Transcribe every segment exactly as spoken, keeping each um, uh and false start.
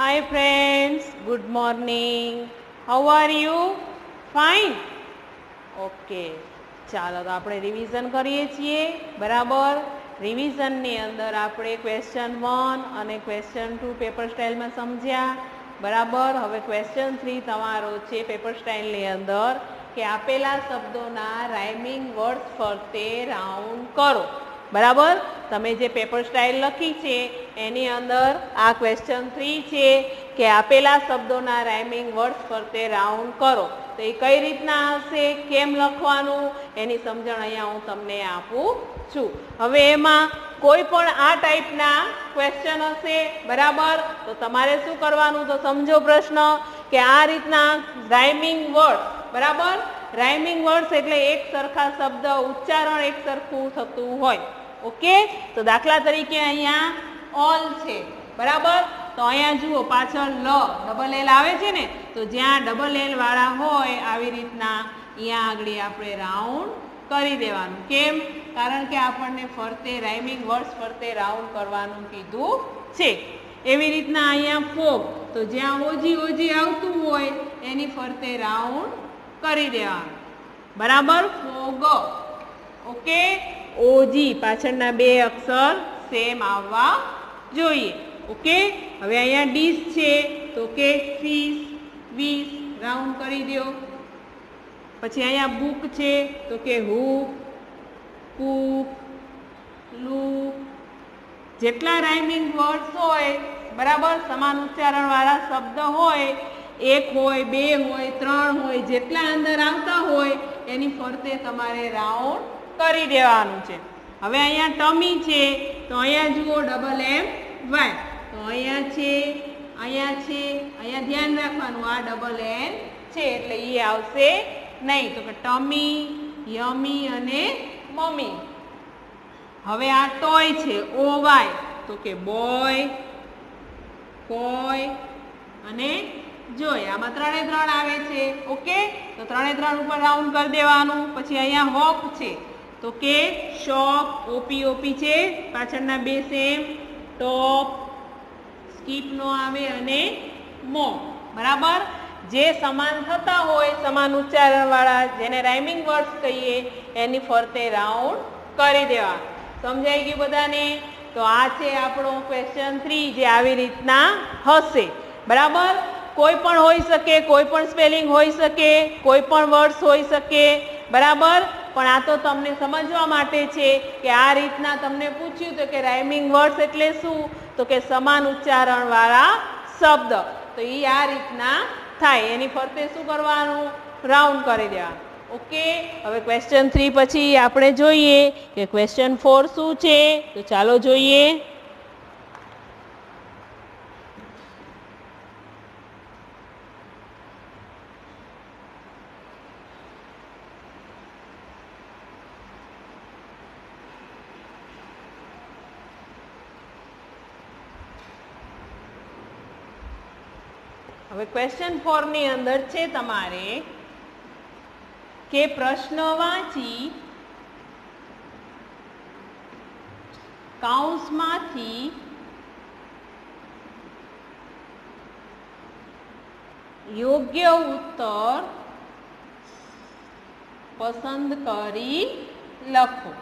Hi friends, good morning. How are you? Fine? Okay, ચાલો તો આપણે રિવિઝન કરીએ છીએ. બરાબર. રિવિઝનની અંદર આપણે ક્વેશ્ચન વન અને ક્વેશ્ચન ટુ પેપર સ્ટાઇલમાં સમજ્યા. બરાબર. હવે ક્વેશ્ચન થ્રી તમારો છે પેપર સ્ટાઇલની અંદર કે આપેલા શબ્દોના રાઇમિંગ વર્ડ્સ ફરતે રાઉન્ડ કરો. બરાબર. તમે જે પેપર સ્ટાઇલ લખી છે એની અંદર આ ક્વેશ્ચન થ્રી છે કે આપેલા શબ્દોના રાઇમિંગ વર્ડ્સ ફરતે રાઉન્ડ કરો. તો એ કઈ રીતના હશે, કેમ લખવાનું, એની સમજણ અહીંયા હું તમને આપું છું. હવે એમાં કોઈ પણ આ ટાઈપના ક્વેશ્ચન હશે. બરાબર. તો તમારે શું કરવાનું, તો સમજો પ્રશ્ન કે આ રીતના રાઇમિંગ વર્ડ. બરાબર. રાઇમિંગ વર્ડ્સ એટલે એક સરખા શબ્દ ઉચ્ચારણ એક સરખું થતું હોય. ઓકે. તો દાખલા તરીકે અહીંયા ઓલ છે. બરાબર. તો અહીંયા જુઓ પાછળ લ ડબલ એલ આવે છે ને, તો જ્યાં ડબલ એલ વાળા હોય આવી રીતના અહીંયા આગળ આપણે રાઉન્ડ કરી દેવાનું. કેમ? કારણ કે આપણને ફરતે રાઇમિંગ વર્ડ્સ ફરતે રાઉન્ડ કરવાનું કીધું છે. એવી રીતના અહીંયા ફોગ, તો જ્યાં ઓજી ઓજી આવતું હોય એની ફરતે રાઉન્ડ કરી દેવાનું. બરાબર. ફોગ. ઓકે. ઓજી પાછળના બે અક્ષર સેમ આવવા જોઈએ. ઓકે. હવે અહીંયા ડીશ છે તો કે ફિશ, વીસ રાઉન્ડ કરી દો. પછી અહીંયા બુક છે તો કે હુક, કૂક, લૂક. જેટલા રાઇમિંગ વર્ડ્સ હોય, બરાબર, સમાન ઉચ્ચારણ વાળા શબ્દ હોય, એક હોય, બે હોય, ત્રણ હોય, જેટલા અંદર આવતા હોય એની ફરતે તમારે રાઉન્ડ કરી દેવાનું છે. હવે અહીંયા ટમી છે તો અહીંયા જુઓ ડબલ એમ વાય, તો અહીંયા છે, અહીંયા છે, અહીંયા ધ્યાન રાખવાનું આ ડબલ એન છે એટલે એ આવશે નહીં. તો કે ટમી, યમી અને મમ્મી. હવે આ ટોય છે ઓ વાય, તો કે બોય, કોય અને જોય. આમાં ત્રણે ત્રણ આવે છે. ઓકે. તો ત્રણે ત્રણ ઉપર રાઉન્ડ કરી દેવાનું. પછી અહીંયા હોપ છે તો કે શોપ, ઓપી ઓપી છે, પાછળના બે સેમ, ટોપ, સ્કીપ નો આવે અને મો. બરાબર. જે સમાન થતા હોય, સમાન ઉચ્ચારણ વાળા, જેને રાઇમિંગ વર્ડ્સ કહીએ એની ફરતે રાઉન્ડ કરી દેવા. સમજાઈ ગયું બધાને? તો આ છે આપણો ક્વેશ્ચન થ્રી જે આવી રીતના હશે. બરાબર. કોઈ પણ હોઈ શકે, કોઈ પણ સ્પેલિંગ હોઈ શકે, કોઈ પણ વર્ડ્સ હોઈ શકે. બરાબર. પણ આ તો તમને સમજવા માટે છે કે આ રીતના તમને પૂછ્યું તો કે રાઇમિંગ વર્ડ્સ એટલે શું, તો કે સમાન ઉચ્ચારણ વાળા શબ્દ. તો એ આ રીતના થાય, એની ફરતે શું કરવાનું, રાઉન્ડ કરી દેવાનું. ઓકે. હવે ક્વેશ્ચન થ્રી પછી આપણે જોઈએ કે ક્વેશ્ચન ફોર શું છે. તો ચાલો જોઈએ. હવે ક્વેશ્ચન ફોર ની અંદર છે તમારે કે પ્રશ્ન વાંચી કૌંસમાંથી યોગ્ય ઉત્તર પસંદ કરી લખો.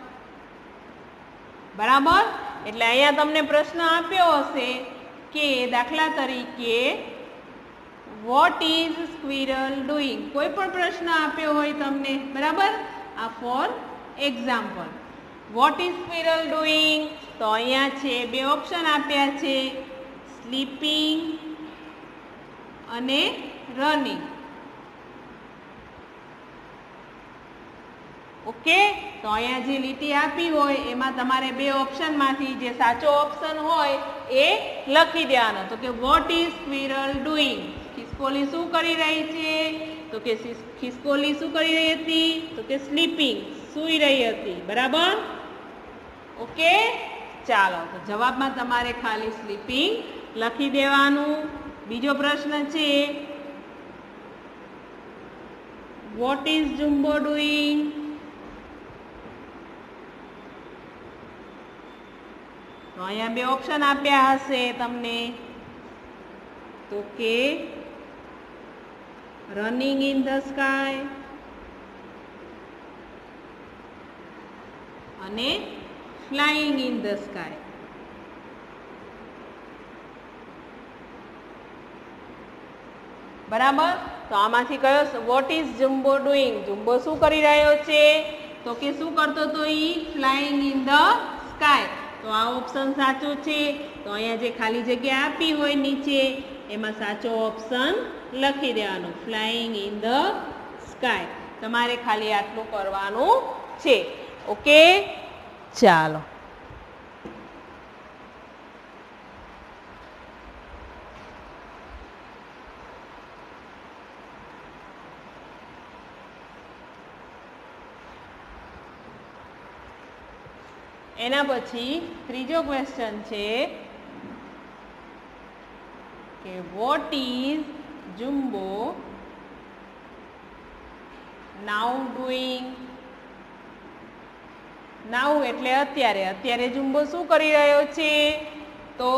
બરાબર. એટલે અહીંયા તમને પ્રશ્ન આપ્યો હશે કે દાખલા તરીકે વોટ ઇઝ સ્ક્વિરલ ડુઈંગ. કોઈ પણ પ્રશ્ન આપ્યો હોય તમને. બરાબર. આ for example. What is squirrel doing, તો અહીંયા છે બે ઓપ્શન આપ્યા છે, સ્લીપિંગ અને રનિંગ. ઓકે. તો અહીંયા જે લીટી આપી હોય એમાં તમારે બે ઓપ્શનમાંથી જે સાચો ઓપ્શન હોય એ લખી દેવાનો. તો કે વોટ ઇઝ સ્ક્વિરલ ડુઈંગ. ખિસકોલી શું કરી રહી છે, તો કે ખિસકોલી શું કરી રહી હતી, તો કે સ્લીપિંગ, સૂઈ રહી હતી. બરાબર. ઓકે. ચાલો, તો જવાબમાં તમારે ખાલી સ્લીપિંગ લખી દેવાનું. બીજો પ્રશ્ન છે વોટ ઇઝ જુમ્બો ડુઈંગ. તો અહીંયા બે ઓપ્શન આપ્યા હશે તમને, તો કે રનિંગ ઇન ધ સ્કાય અને ફ્લાઇંગ ઇન ધ સ્કાય. બરાબર. તો આમાંથી કયો what is Jumbo doing? Jumbo શું કરી રહ્યો છે? તો કે શું કરતો તો ઈ ફ્લાઇંગ ઇન ધ સ્કાય. તો આ ઓપ્શન સાચો છે. તો અહીંયા જે ખાલી જગ્યા આપી હોય નીચે એમાં સાચો ઓપ્શન લખી દેવાનો, ફ્લાઇંગ ઇન ધ સ્કાય. તમારે ખાલી આટલું કરવાનું છે. ઓકે, ચાલો. એના પછી ત્રીજો ક્વેશ્ચન છે કે what is Jumbo now doing? Now એટલે અત્યારે. અત્યારે જુમ્બો શું કરી રહ્યો છે? તો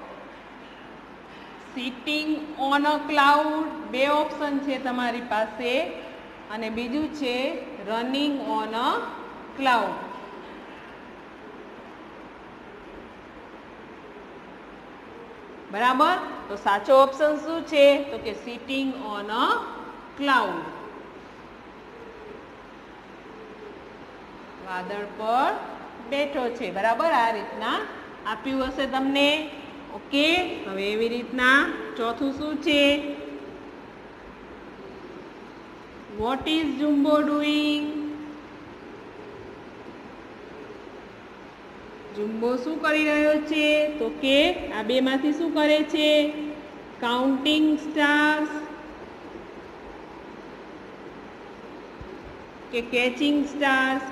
સિટિંગ ઓન અ ક્લાઉડ. બે ઓપ્શન છે તમારી પાસે. અને બીજું છે રનિંગ ઓન અ ક્લાઉડ. બરાબર. તો સાચો ઓપ્શન શું છે? તો કે સિટિંગ ઓન અ ક્લાઉડ. વાદળ પર બેઠો છે. બરાબર. આ રીતના આપ્યું હશે તમને. ઓકે. હવે એવી રીતના ચોથું શું છે? What is Jumbo doing? Jumbo શું કરી રહ્યો છે? તો કે આ બે માંથી શું કરે છે? કાઉન્ટિંગ સ્ટાર્સ કે કેચિંગ સ્ટાર્સ?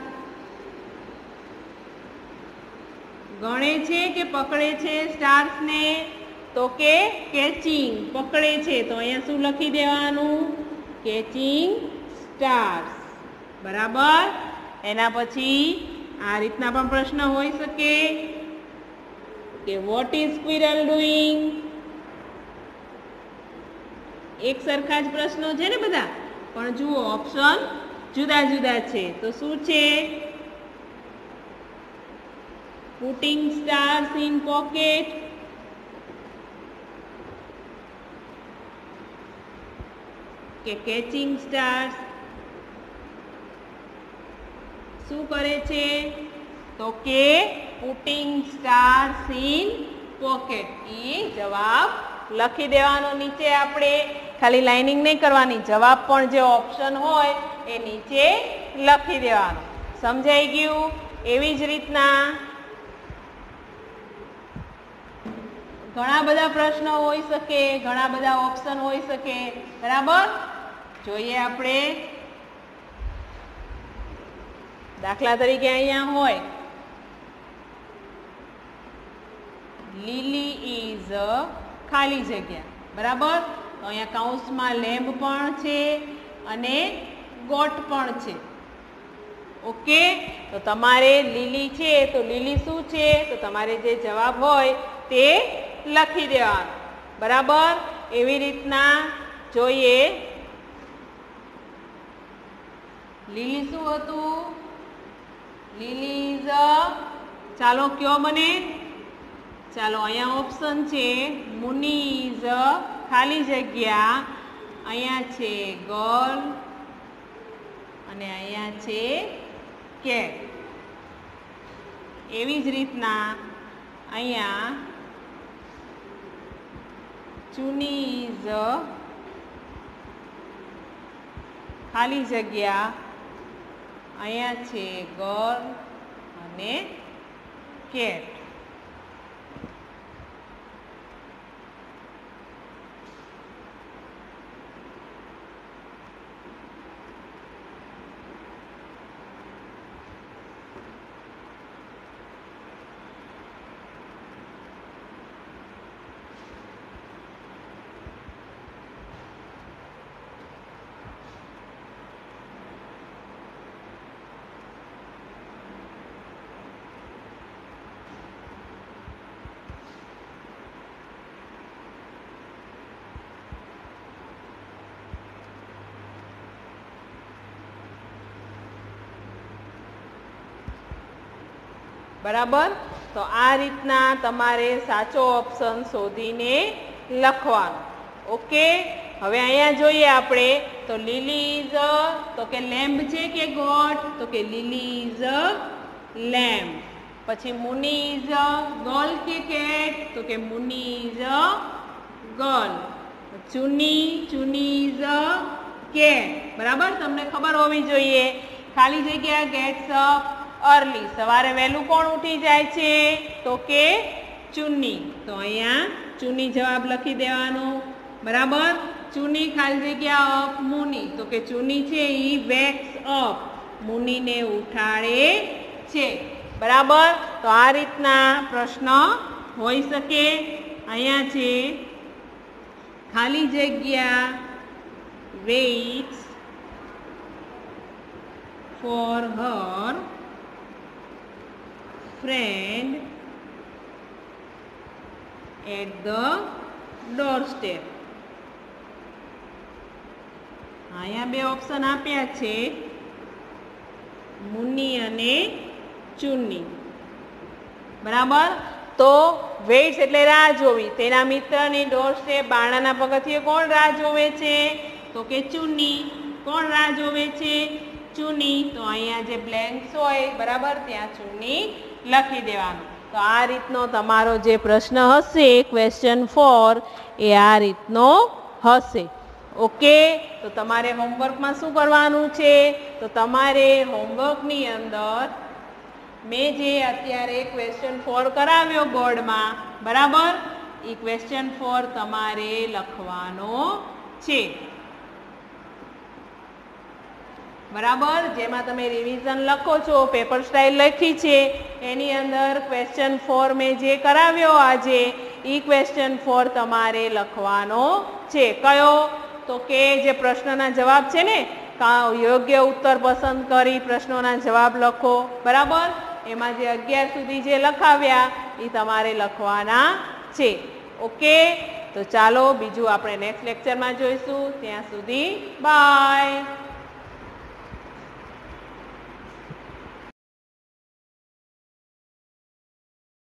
ગણે છે કે પકડે છે સ્ટાર્સ ને? તો કે કેચિંગ, પકડે છે. તો અહીંયા શું લખી દેવાનું? Catching stars. બરાબર. એના પછી આ રીતના પણ પ્રશ્ન હોઈ શકે કે વોટ ઇઝ સ્ક્વિરલ ડુઈંગ? એક સરખા જ પ્રશ્નો છે ને બધા, પણ જુઓ ઓપ્શન જુદા જુદા છે. તો શું છે? પુટિંગ સ્ટાર્સ ઇન પોકેટ, કે કેચિંગ સ્ટાર્સ? શું કરે છે? તો કે પુટિંગ સ્ટાર્સ ઇન પોકેટ. એ જવાબ લખી દેવાનો નીચે. આપણે ખાલી લાઇનિંગ નહીં કરવાની, જવાબ પણ જે ઓપ્શન હોય એ નીચે લખી દેવાનો. સમજાઈ ગયું? એવી જ રીતના ઘણા બધા પ્રશ્નો હોઈ શકે, ઘણા બધા ઓપ્શન હોઈ શકે. બરાબર. જોઈએ આપણે. દાખલા તરીકે અહીંયા હોય લીલી ઇઝ ખાલી જગ્યા. બરાબર. તો અહીંયા કૌંસમાં લેમ્બ પણ છે અને ગોટ પણ છે. ઓકે. તો તમારે લીલી છે તો લીલી શું છે? તો તમારે જે જવાબ હોય તે લખી દેવાનો. બરાબર. એવી રીતના જોઈએ. લીલી શું હતું? લીલી ઇઝ, ચાલો કયો મને. ચાલો અહીંયા ઓપ્શન છે મુની ઇઝ ખાલી જગ્યા, અહીંયા છે ગર્લ અને અહીંયા છે કેટ. એવી જ રીતના અહીંયા ચુની ઇઝ ખાલી જગ્યા, અહીંયા છે ગર્લ અને કેટ. બરાબર. તો આ રીતના તમારે સાચો ઓપ્શન શોધીને લખવાનો. ઓકે. હવે અહીંયા જોઈએ આપણે તો લીલી ઇઝ તો કે લેમ્બ છે કે ગોટ, તો કે લીલી ઇઝ લેમ્બ. પછી મુની ઇઝ ગર્લ કે કેટ, તો કે Muni is girl. Chuni Chuni is cat. બરાબર, તમને ખબર હોવી જોઈએ. ખાલી જગ્યા ગેટ્સ અપ અર્લી. સવારે વહેલું કોણ ઉઠી જાય છે, તો કે ચુની. તો અહીંયા ચુની જવાબ લખી દેવાનો. બરાબર. ચુની ખાલી જગ્યા અપ મુની, તો કે ચુની છે એ વેક્સ અપ, મુનીને ઉઠાડે છે. બરાબર. તો આ રીતના પ્રશ્ન હોઈ શકે. અહીંયા છે ખાલી જગ્યા waits for her friend at the doorstep. અહીંયા બે ઓપ્શન આપ્યા છે, મુની અને ચુની. બરાબર. તો વેઇટ્સ એટલે રાહ જોવી. તેના મિત્રની ડોરસ્ટેપ બારણાના પગથિયે કોણ રાહ જોવે છે, તો કે ચુની. કોણ રાહ જોવે છે, ચુની. તો અહીંયા જે બ્લેન્ક્સ હોય બરાબર ત્યાં ચુની લખી દેવાનું. તો આ રીતનો તમારો જે પ્રશ્ન હશે ક્વેશ્ચન ફોર એ આ રીતનો હશે. ઓકે. તો તમારે હોમવર્કમાં શું કરવાનું છે, તો તમારે હોમવર્કની અંદર મેં જે અત્યારે ક્વેશ્ચન ફોર કરાવ્યો બોર્ડમાં બરાબર, એ ક્વેશ્ચન ફોર તમારે લખવાનો છે. બરાબર. જેમાં તમે રિવિઝન લખો છો, પેપર સ્ટાઇલ લખી છે, એની અંદર ક્વેશ્ચન ફોર મેં જે કરાવ્યો આજે એ ક્વેશ્ચન ફોર તમારે લખવાનો છે. કયો, તો કે જે પ્રશ્નના જવાબ છે ને, યોગ્ય ઉત્તર પસંદ કરી પ્રશ્નોના જવાબ લખો. બરાબર. એમાં જે અગિયાર સુધી જે લખાવ્યા એ તમારે લખવાના છે. ઓકે. તો ચાલો બીજું આપણે નેક્સ્ટ લેક્ચરમાં જોઈશું. ત્યાં સુધી બાય.